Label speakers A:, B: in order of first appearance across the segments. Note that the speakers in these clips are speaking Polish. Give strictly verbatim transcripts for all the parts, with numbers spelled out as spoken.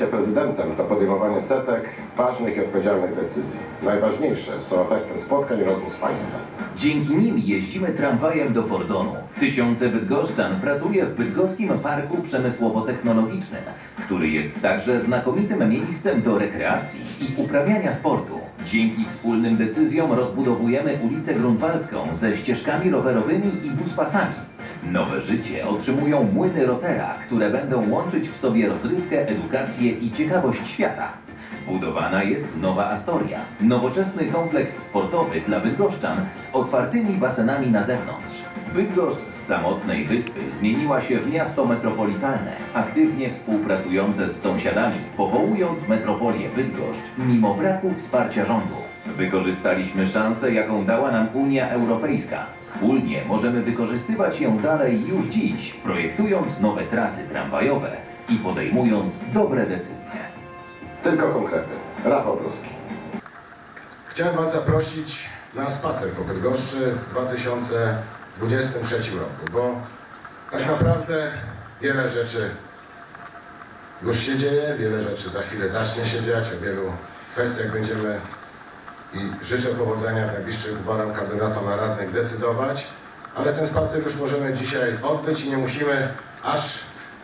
A: Bycie prezydentem to podejmowanie setek ważnych i odpowiedzialnych decyzji. Najważniejsze są efekty spotkań i rozmów z państwem.
B: Dzięki nim jeździmy tramwajem do Fordonu. Tysiące bydgoszczan pracuje w bydgoskim Parku Przemysłowo-Technologicznym, który jest także znakomitym miejscem do rekreacji i uprawiania sportu. Dzięki wspólnym decyzjom rozbudowujemy ulicę Grunwaldzką ze ścieżkami rowerowymi i buspasami. Nowe życie otrzymują młyny Rotera, które będą łączyć w sobie rozrywkę, edukację i ciekawość świata. Budowana jest nowa Astoria, nowoczesny kompleks sportowy dla bydgoszczan z otwartymi basenami na zewnątrz. Bydgoszcz z samotnej wyspy zmieniła się w miasto metropolitalne, aktywnie współpracujące z sąsiadami, powołując metropolię Bydgoszcz mimo braku wsparcia rządu. Wykorzystaliśmy szansę, jaką dała nam Unia Europejska. Wspólnie możemy wykorzystywać ją dalej już dziś, projektując nowe trasy tramwajowe i podejmując dobre decyzje.
A: Tylko konkrety. Rafał Brzuski.
C: Chciałem Was zaprosić na spacer po Bydgoszczy w dwa tysiące dwudziestym trzecim roku, bo tak naprawdę wiele rzeczy już się dzieje, wiele rzeczy za chwilę zacznie się dziać, o wielu kwestiach będziemy i życzę powodzenia w najbliższych wyborach kandydatom na radnych decydować, ale ten spacer już możemy dzisiaj odbyć i nie musimy aż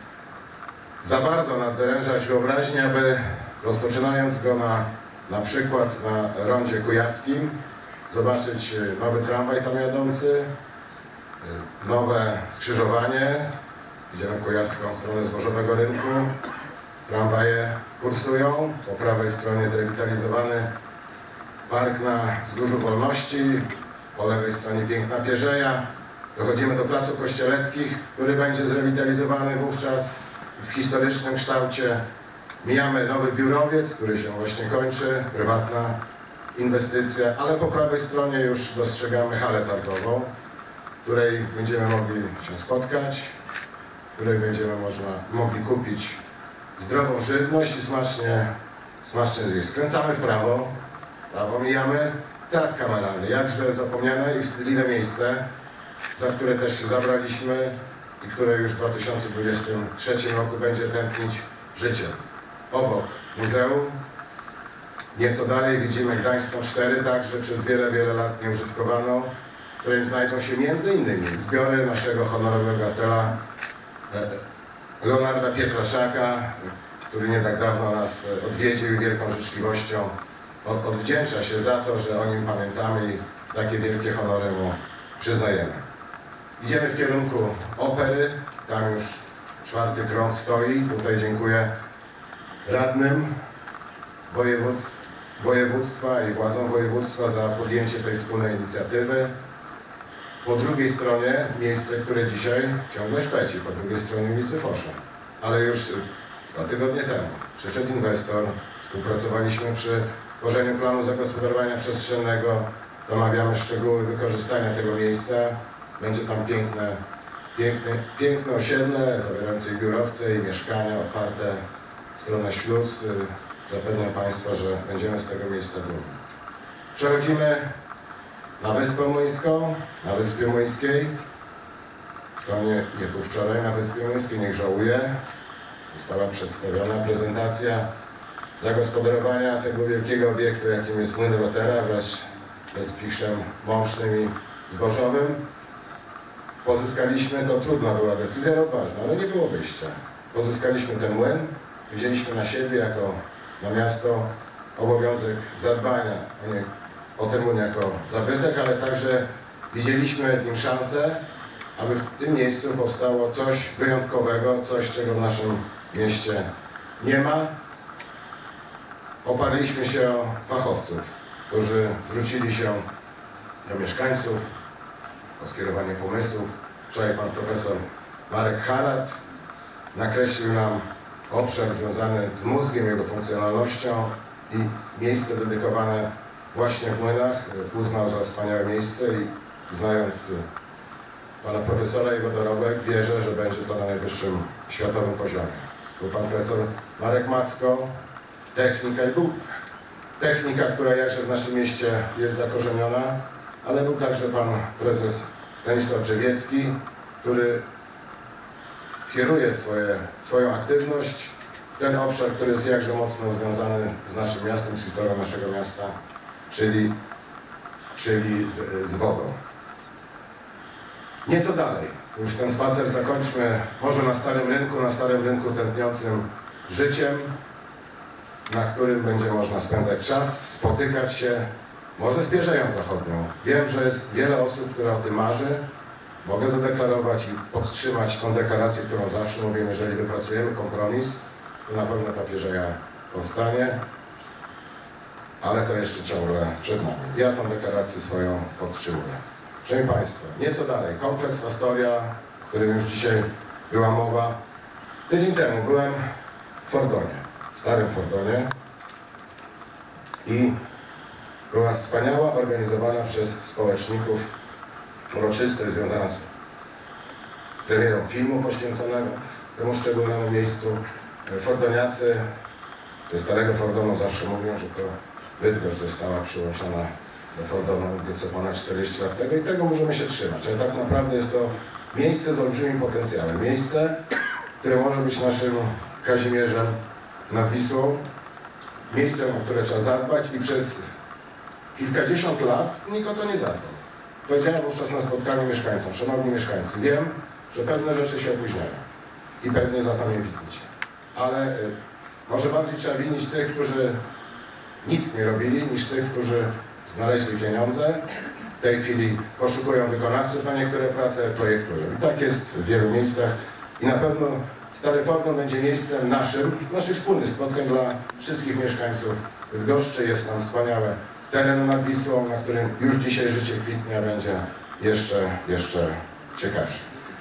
C: za bardzo nadwyrężać wyobraźni, aby rozpoczynając go na, na przykład na rondzie kujawskim zobaczyć nowy tramwaj tam jadący, nowe skrzyżowanie, idziemy kujawską stronę Zbożowego Rynku, tramwaje kursują, po prawej stronie zrewitalizowany park na Wzgórzu Wolności, po lewej stronie piękna Pierzeja. Dochodzimy do Placów Kościeleckich, który będzie zrewitalizowany wówczas w historycznym kształcie. Mijamy nowy biurowiec, który się właśnie kończy, prywatna inwestycja, ale po prawej stronie już dostrzegamy halę targową, w której będziemy mogli się spotkać, w której będziemy można, mogli kupić zdrową żywność i smacznie, smacznie zjeść. Skręcamy w prawo, prawo mijamy Teatr Kameralny, jakże zapomniane i wstydliwe miejsce, za które też się zabraliśmy i które już w dwa tysiące dwudziestym trzecim roku będzie tętnić życiem. Obok muzeum, nieco dalej widzimy Gdańską cztery, także przez wiele, wiele lat nieużytkowaną, w którym znajdą się między innymi zbiory naszego honorowego atela Leonarda Pietraszaka, który nie tak dawno nas odwiedził i wielką życzliwością odwdzięcza się za to, że o nim pamiętamy i takie wielkie honory mu przyznajemy. Idziemy w kierunku opery, tam już czwarty krąg stoi. Tutaj dziękuję radnym województw, województwa i władzom województwa za podjęcie tej wspólnej inicjatywy. Po drugiej stronie miejsce, które dzisiaj ciągle szpeci, po drugiej stronie ulicy Fosza. Ale już dwa tygodnie temu przyszedł inwestor, współpracowaliśmy przy tworzeniu planu zagospodarowania przestrzennego, domawiamy szczegóły wykorzystania tego miejsca. Będzie tam piękne, piękne, piękne osiedle zawierające i biurowce i mieszkania otwarte w stronę Śluz. Zapewniam Państwa, że będziemy z tego miejsca dumni. Przechodzimy na Wyspę Młyńską, na Wyspie Młyńskiej. Kto nie, nie był wczoraj na Wyspie Młyńskiej, niech żałuje. Została przedstawiona prezentacja zagospodarowania tego wielkiego obiektu, jakim jest młyn Rotera wraz z pichrzem mącznym i zbożowym. Pozyskaliśmy, to trudna była decyzja, ale odważna, ale nie było wyjścia. Pozyskaliśmy ten młyn, wzięliśmy na siebie jako na miasto obowiązek zadbania o, nie, o ten młyn jako zabytek, ale także widzieliśmy w nim szansę, aby w tym miejscu powstało coś wyjątkowego, coś, czego w naszym mieście nie ma. Oparliśmy się o fachowców, którzy zwrócili się do mieszkańców o skierowanie pomysłów. Wczoraj pan profesor Marek Harat nakreślił nam obszar związany z mózgiem, jego funkcjonalnością i miejsce dedykowane właśnie w młynach. Uznał za wspaniałe miejsce i znając pana profesora i jego dorobek wierzę, że będzie to na najwyższym światowym poziomie. Był pan profesor Marek Macko, technika i był technika, która jakże w naszym mieście jest zakorzeniona, ale był także pan prezes Stanisław Drzewiecki, który kieruje swoje, swoją aktywność ten obszar, który jest jakże mocno związany z naszym miastem, z historią naszego miasta, czyli, czyli z, z wodą. Nieco dalej, już ten spacer zakończmy, może na Starym Rynku, na Starym Rynku tętniącym życiem, na którym będzie można spędzać czas, spotykać się, może z Pierzeją Zachodnią. Wiem, że jest wiele osób, które o tym marzy. Mogę zadeklarować i podtrzymać tą deklarację, którą zawsze mówię, jeżeli wypracujemy kompromis, to na pewno ta Pierzeja powstanie, ale to jeszcze ciągle przed nami. Ja tą deklarację swoją podtrzymuję. Szanowni Państwo, nieco dalej, kompleks Astoria, o którym już dzisiaj była mowa. Tydzień temu byłem w Fordonie, w Starym Fordonie i była wspaniała, organizowana przez społeczników uroczystość związana z premierą filmu poświęconego temu szczególnemu miejscu. Fordoniacy ze Starego Fordonu zawsze mówią, że to Bydgoszcz została przyłączona do Fordonu nieco ponad czterdzieści lat tego i tego możemy się trzymać. Ale tak naprawdę jest to miejsce z olbrzymim potencjałem. Miejsce, które może być naszym Kazimierzem nad Wisłą. Miejsce, o które trzeba zadbać i przez kilkadziesiąt lat nikt o to nie zadbał. Powiedziałem wówczas na spotkaniu mieszkańcom, szanowni mieszkańcy, wiem, że pewne rzeczy się opóźniają i pewnie za to mnie winicie. Ale y, może bardziej trzeba winić tych, którzy nic nie robili, niż tych, którzy znaleźli pieniądze, w tej chwili poszukują wykonawców na niektóre prace, projektują. I tak jest w wielu miejscach i na pewno Stary Fordon będzie miejscem naszym, naszych wspólnych spotkań dla wszystkich mieszkańców Bydgoszczy. Jest tam wspaniałe teren nad Wisłą, na którym już dzisiaj życie kwitnia będzie jeszcze, jeszcze ciekawsze.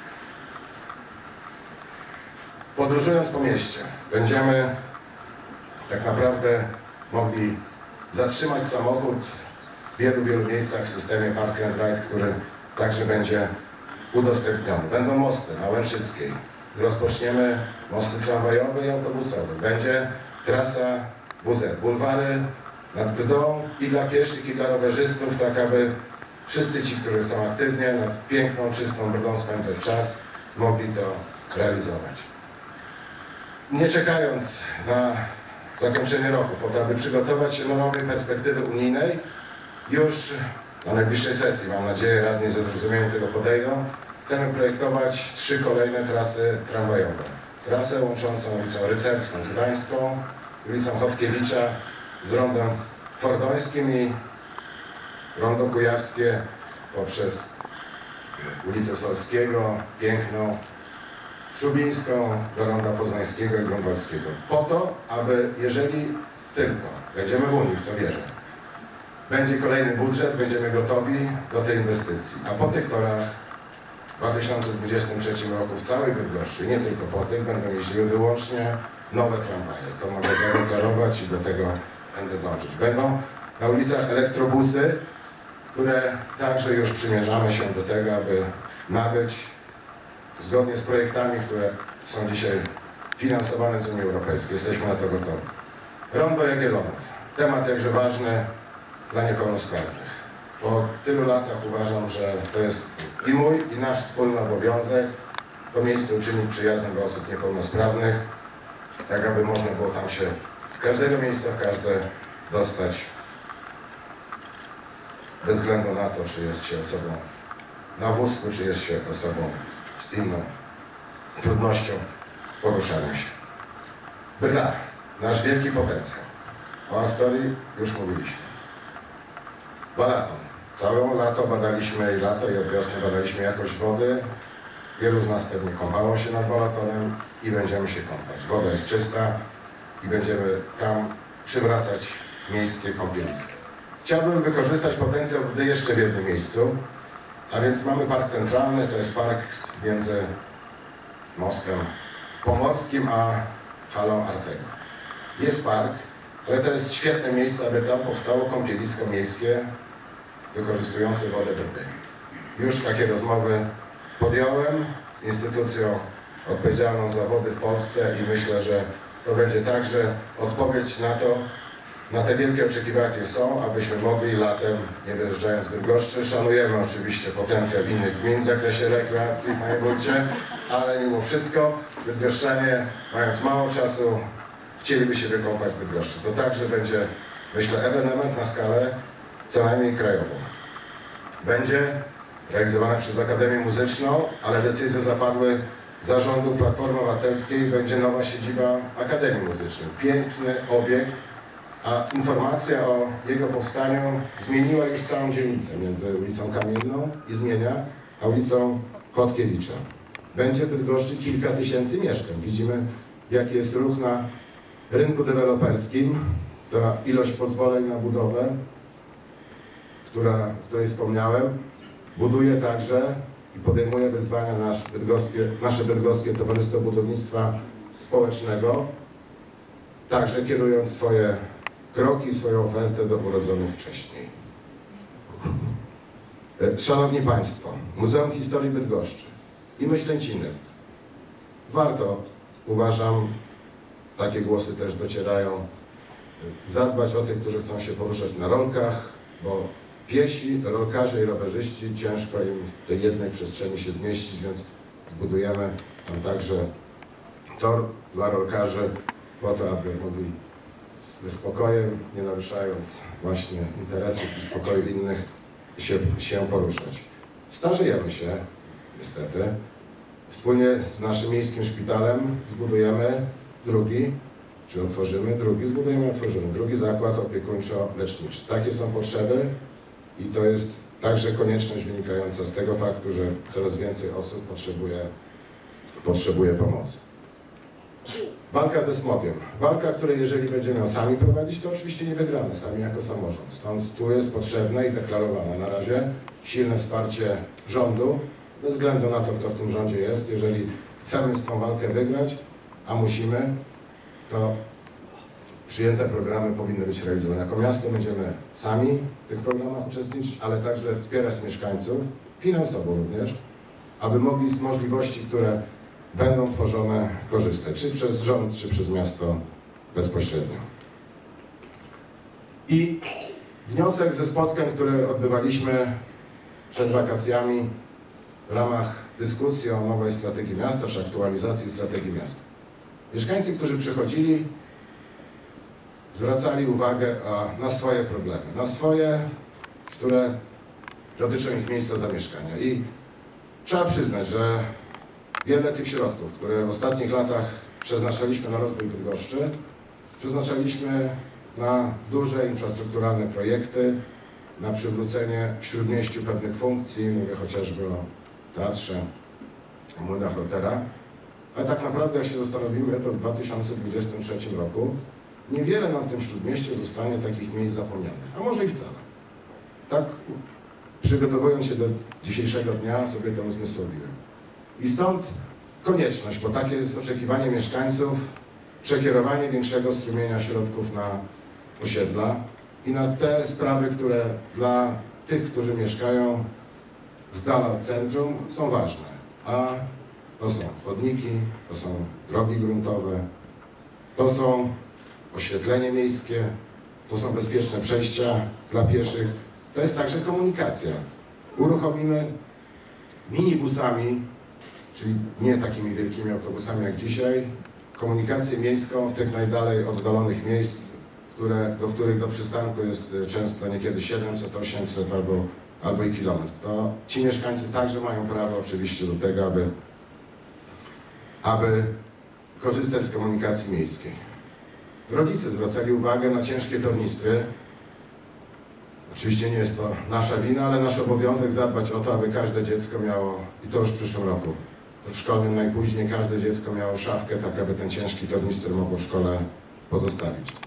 C: Podróżując po mieście, będziemy tak naprawdę mogli zatrzymać samochód w wielu, wielu miejscach w systemie Park and Ride, który także będzie udostępniony. Będą mosty na Łęczyckiej. Rozpoczniemy mosty tramwajowe i autobusowe. Będzie trasa W Z, bulwary nad Brdą i dla pieszych, i dla rowerzystów, tak aby wszyscy ci, którzy chcą aktywnie nad piękną, czystą Brdą spędzać czas, mogli to realizować. Nie czekając na zakończenie roku, po to, aby przygotować się do nowej perspektywy unijnej, już na najbliższej sesji, mam nadzieję, radni ze zrozumieniem tego podejdą, chcemy projektować trzy kolejne trasy tramwajowe. Trasę łączącą ulicą Rycerską z Gdańską, ulicą Chodkiewicza z rondem Fordońskim i rondo Kujawskie poprzez ulicę Solskiego, Piękną, Szubińską do ronda Poznańskiego i Grunwaldzkiego. Po to, aby jeżeli tylko będziemy w Unii, w co wierzę, będzie kolejny budżet, będziemy gotowi do tej inwestycji. A po tych torach w dwa tysiące dwudziestym trzecim roku w całej Bydgoszczy, nie tylko po tych, będą jeździły wyłącznie nowe tramwaje. To mogę zadeklarować i do tego będę dążyć. Będą na ulicach elektrobusy, które także już przymierzamy się do tego, aby nabyć zgodnie z projektami, które są dzisiaj finansowane z Unii Europejskiej. Jesteśmy na to gotowi. Rondo Jagiellonów. Temat jakże ważny dla niepełnosprawnych. Po tylu latach uważam, że to jest i mój, i nasz wspólny obowiązek to miejsce uczynić przyjaznym dla osób niepełnosprawnych, tak aby można było tam się z każdego miejsca w każde dostać, bez względu na to, czy jest się osobą na wózku, czy jest się osobą z inną trudnością poruszania się. Brda, nasz wielki potencjał. O Astorii już mówiliśmy. Balaton. Całe lato badaliśmy i lato i od wiosny badaliśmy jakość wody. Wielu z nas pewnie kąpało się nad Balatonem i będziemy się kąpać. Woda jest czysta i będziemy tam przywracać miejskie kąpieliska. Chciałbym wykorzystać potencjał wody jeszcze w jednym miejscu, a więc mamy park centralny, to jest park między Mostem Pomorskim a halą Artego. Jest park, ale to jest świetne miejsce, aby tam powstało kąpielisko miejskie wykorzystujące wodę Brdy. Już takie rozmowy podjąłem z instytucją odpowiedzialną za wody w Polsce i myślę, że to będzie także odpowiedź na to, na te wielkie oczekiwania, jakie są, abyśmy mogli latem, nie wyjeżdżając z Bydgoszczy, szanujemy oczywiście potencjał innych gmin w zakresie rekreacji, panie wójcie, ale mimo wszystko bydgoszczanie, mając mało czasu chcieliby się wykąpać w Bydgoszczy. To także będzie, myślę, ewenement na skalę co najmniej krajową. Będzie realizowane przez Akademię Muzyczną, ale decyzje zapadły zarządu Platformy Obywatelskiej. Będzie nowa siedziba Akademii Muzycznej. Piękny obiekt, a informacja o jego powstaniu zmieniła już całą dzielnicę między ulicą Kamienną i zmienia, a ulicą Chodkiewicza. Będzie w Bydgoszczy kilka tysięcy mieszkań. Widzimy, jaki jest ruch na rynku deweloperskim. Ta ilość pozwoleń na budowę, która, o której wspomniałem, buduje także i podejmuje wyzwania nasz bydgoskie, nasze Bydgoskie Towarzystwo Budownictwa Społecznego, także kierując swoje kroki, swoją ofertę do urodzonych wcześniej. Szanowni Państwo, Muzeum Historii Bydgoszczy i Myślęciny. Warto, uważam, takie głosy też docierają, zadbać o tych, którzy chcą się poruszać na rolkach, bo piesi, rolkarze i rowerzyści ciężko im w tej jednej przestrzeni się zmieścić, więc zbudujemy tam także tor dla rolkarzy po to, aby mogli ze spokojem, nie naruszając właśnie interesów i spokoju innych, się, się poruszać. Starzejemy się, niestety. Wspólnie z naszym miejskim szpitalem zbudujemy drugi, czy otworzymy drugi, zbudujemy, otworzymy drugi zakład opiekuńczo-leczniczy. Takie są potrzeby i to jest także konieczność wynikająca z tego faktu, że coraz więcej osób potrzebuje, potrzebuje pomocy. Walka ze smogiem. Walka, której jeżeli będziemy ją sami prowadzić, to oczywiście nie wygramy sami jako samorząd. Stąd tu jest potrzebne i deklarowane na razie silne wsparcie rządu, bez względu na to, kto w tym rządzie jest. Jeżeli chcemy z tą walkę wygrać, a musimy, to przyjęte programy powinny być realizowane. Jako miasto będziemy sami w tych programach uczestniczyć, ale także wspierać mieszkańców, finansowo również, aby mogli z możliwości, które będą tworzone, korzystać, czy przez rząd, czy przez miasto bezpośrednio. I wniosek ze spotkań, które odbywaliśmy przed wakacjami w ramach dyskusji o nowej strategii miasta, czy aktualizacji strategii miasta. Mieszkańcy, którzy przychodzili, zwracali uwagę na swoje problemy, na swoje, które dotyczą ich miejsca zamieszkania. I trzeba przyznać, że wiele tych środków, które w ostatnich latach przeznaczaliśmy na rozwój Bydgoszczy, przeznaczaliśmy na duże infrastrukturalne projekty, na przywrócenie w Śródmieściu pewnych funkcji, mówię chociażby o teatrze, o młynach Rotera, ale tak naprawdę, jak się zastanowimy, to w dwa tysiące dwudziestym trzecim roku niewiele nam w tym Śródmieściu zostanie takich miejsc zapomnianych, a może i wcale. Tak, przygotowując się do dzisiejszego dnia, sobie to uzmysłowiłem. I stąd konieczność, bo takie jest oczekiwanie mieszkańców, przekierowanie większego strumienia środków na osiedla i na te sprawy, które dla tych, którzy mieszkają z dala od centrum, są ważne. A to są chodniki, to są drogi gruntowe, to są oświetlenie miejskie, to są bezpieczne przejścia dla pieszych, to jest także komunikacja. Uruchomimy minibusami, czyli nie takimi wielkimi autobusami jak dzisiaj, komunikację miejską w tych najdalej oddalonych miejsc, które, do których do przystanku jest często niekiedy siedemset, osiemset albo, albo i kilometr. To ci mieszkańcy także mają prawo oczywiście do tego, aby, aby korzystać z komunikacji miejskiej. Rodzice zwracali uwagę na ciężkie tornistry. Oczywiście nie jest to nasza wina, ale nasz obowiązek zadbać o to, aby każde dziecko miało, i to już w przyszłym roku, w szkolnym najpóźniej każde dziecko miało szafkę, tak aby ten ciężki tornister mogło w szkole pozostawić.